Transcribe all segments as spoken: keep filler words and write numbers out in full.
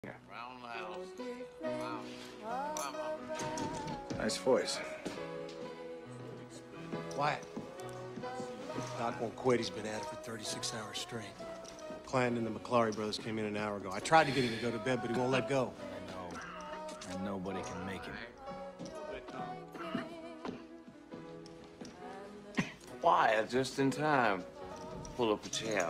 Nice voice. Quiet. Doc won't quit. He's been at it for thirty-six hours straight. Client and the McClary brothers came in an hour ago. I tried to get him to go to bed, but he won't let go. I know. And nobody can make him. Quiet, just in time. Pull up a chair.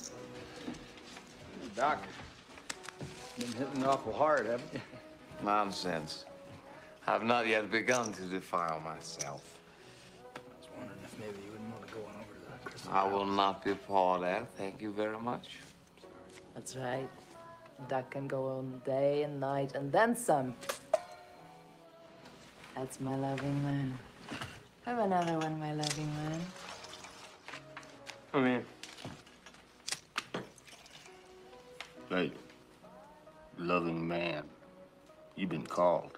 Doc, been hitting awful hard, haven't you? Nonsense. I've not yet begun to defile myself. I was wondering if maybe you wouldn't want to go on over to the Crystal I will not be pawed at. Thank you very much. That's right. Doc can go on day and night and then some. That's my loving man. Have another one, my loving man. Come in. Hey, loving man, you've been called.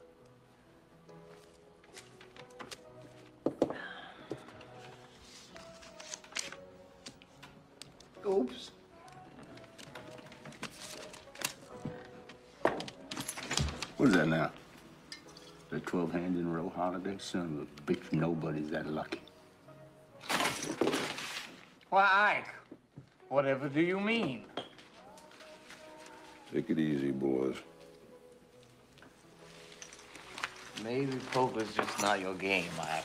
Oops. What is that now? The twelve hands in a row holiday? Son of a bitch, nobody's that lucky. Why, Ike, whatever do you mean? Take it easy, boys. Maybe poker's just not your game, Ike.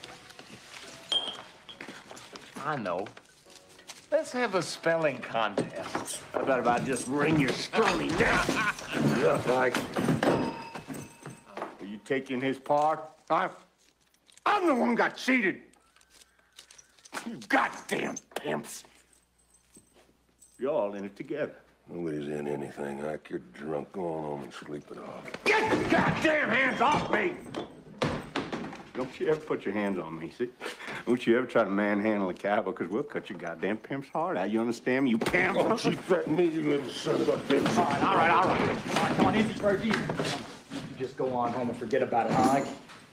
I know. Let's have a spelling contest. How about if I just ring your scrawny neck? Yeah, Mike. Are you taking his part? I, I'm the one who got cheated. You goddamn pimps. You're all in it together. Nobody's in anything, Ike. You're drunk. Go on home and sleep it off. Get your goddamn hands off me! Don't you ever put your hands on me, see? Don't you ever try to manhandle a cowboy, because we'll cut your goddamn pimp's heart out. You understand me, you pimp? Don't you threaten me, you little son of a bitch. All right, all right, all right. All right, come on, easy, first, easy. You just go on home and forget about it, huh, Ike?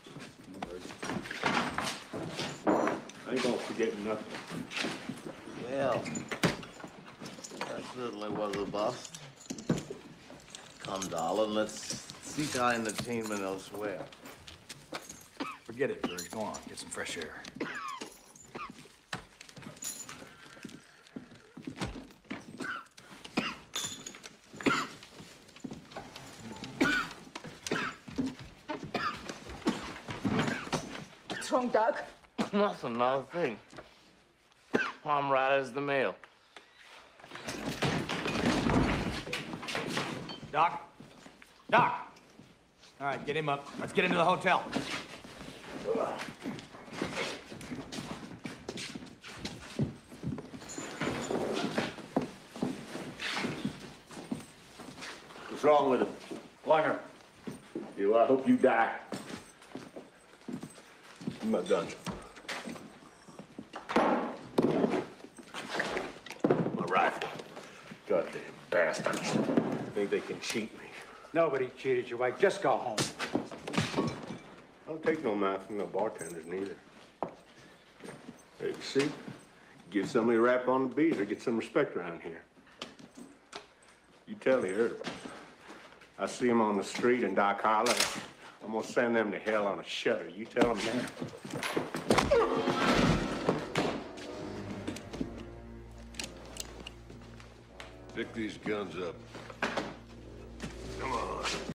I ain't gonna forget nothing. Well, that certainly was a bust. Come, darling, let's seek our entertainment elsewhere. Forget it, George. Go on, get some fresh air. What's wrong, Doc? Nothing, not a thing. I'm right as the mail. Doc? Doc! All right, get him up. Let's get into the hotel. What's wrong with him? Lunger. You, I hope you die. I'm not done. My rifle. Goddamn bastards. Think they can cheat me. Nobody cheated you, Ike. Just go home. I don't take no math from no bartenders, neither. Hey, you see? Give somebody a rap on the beat or get some respect around here. You tell the EARPS. I see them on the street in Doc Hollow. I'm gonna send them to hell on a shutter. You tell them that. Pick these guns up.